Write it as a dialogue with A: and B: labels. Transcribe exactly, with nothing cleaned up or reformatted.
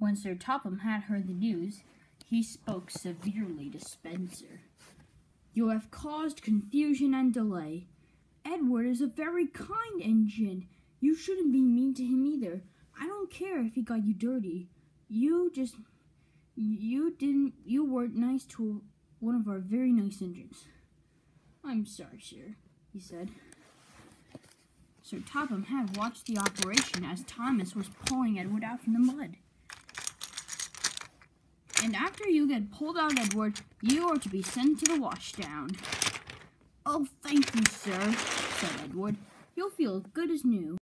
A: When Sir Topham had heard the news, he spoke severely to Spencer. "You have caused confusion and delay. Edward is a very kind engine. You shouldn't be mean to him either. I don't care if he got you dirty. You just, you didn't, you weren't nice to one of our very nice engines." "I'm sorry, sir," he said. Sir Topham had watched the operation as Thomas was pulling Edward out from the mud. "And after you get pulled out, Edward, you are to be sent to the washdown." "Oh, thank you, sir," said Edward. "You'll feel as good as new."